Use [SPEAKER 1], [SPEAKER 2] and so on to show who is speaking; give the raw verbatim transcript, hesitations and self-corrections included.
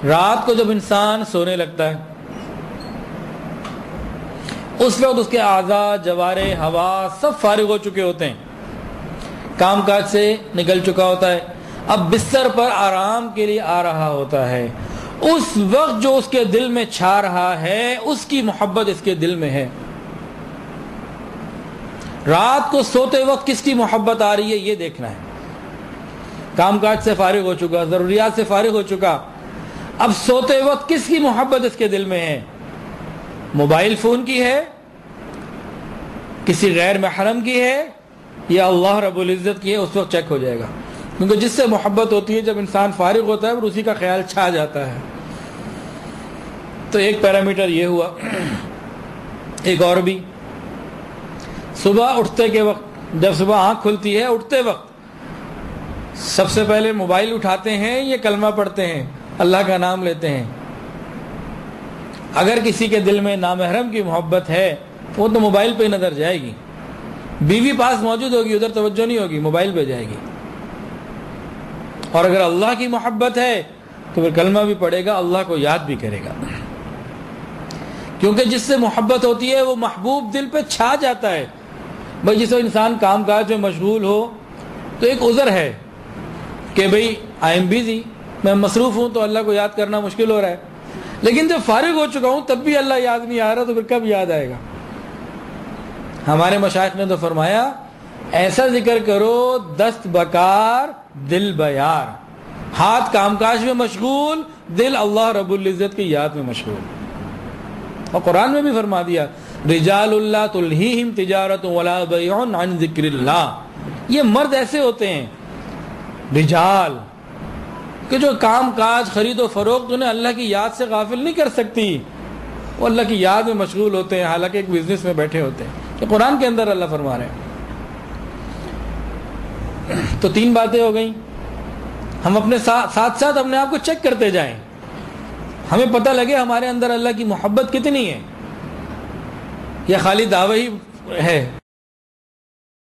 [SPEAKER 1] رات کو جب انسان سونے لگتا ہے اس وقت اس کے اعضاء، جوارے، ہوا سب فارغ ہو چکے ہوتے ہیں، کام کاج سے نکل چکا ہوتا ہے، اب بستر پر آرام کے لیے آ رہا ہوتا ہے۔ اس وقت جو اس کے دل میں چھا رہا ہے اس کی محبت اس کے دل میں ہے۔ رات کو سوتے وقت کس کی محبت آ رہی ہے یہ دیکھنا ہے۔ کام کاج سے فارغ ہو چکا، ضروریات سے فارغ ہو چکا، اب سوتے وقت کس کی محبت اس کے دل میں ہے؟ موبائل فون کی ہے، کسی غیر محرم کی ہے، یا اللہ رب العزت کی ہے؟ اس وقت چیک ہو جائے گا، کیونکہ جس سے محبت ہوتی ہے جب انسان فارغ ہوتا ہے اور اسی کا خیال چھا جاتا ہے۔ تو ایک پیرامیٹر یہ ہوا۔ ایک اور بھی، صبح اٹھتے کے وقت، جب صبح آنکھ کھلتی ہے اٹھتے وقت سب سے پہلے موبائل اٹھاتے ہیں یا کلمہ پڑھتے ہیں، اللہ کا نام لیتے ہیں؟ اگر کسی کے دل میں نامحرم کی محبت ہے وہ تو موبائل پہ نظر جائے گی، بیوی پاس موجود ہوگی ادھر توجہ نہیں ہوگی، موبائل پہ جائے گی۔ اور اگر اللہ کی محبت ہے تو پھر کلمہ بھی پڑھے گا، اللہ کو یاد بھی کرے گا، کیونکہ جس سے محبت ہوتی ہے وہ محبوب دل پہ چھا جاتا ہے۔ بھائی جس انسان کام کاج میں مشغول ہو تو ایک عذر ہے کہ بھئی آئی ایم بیزی، میں مصروف ہوں تو اللہ کو یاد کرنا مشکل ہو رہا ہے، لیکن جب فارغ ہو چکا ہوں تب بھی اللہ یاد نہیں آ رہا تو پھر کب یاد آئے گا؟ ہمارے مشائخ نے تو فرمایا ایسا ذکر کرو دست بکار دل بیار، ہاتھ کام کاج میں مشغول، دل اللہ رب العزت کی یاد میں مشغول۔ اور قرآن میں بھی فرما دیا رجال اللہ تلہیہم تجارت ولا بیع عن ذکر اللہ، یہ مرد ایسے ہوتے ہیں رجال کہ جو کام کاج خرید و فروخت انہیں اللہ کی یاد سے غافل نہیں کر سکتی، وہ اللہ کی یاد میں مشغول ہوتے ہیں حالانکہ ایک بزنس میں بیٹھے ہوتے ہیں۔ یہ قرآن کے اندر اللہ فرما رہے ہیں۔ تو تین باتیں ہو گئیں، ہم اپنے ساتھ ساتھ ساتھ اپنے آپ کو چیک کرتے جائیں، ہمیں پتہ لگے ہمارے اندر اللہ کی محبت کتنی ہے، یا خالی دعوی ہی ہے۔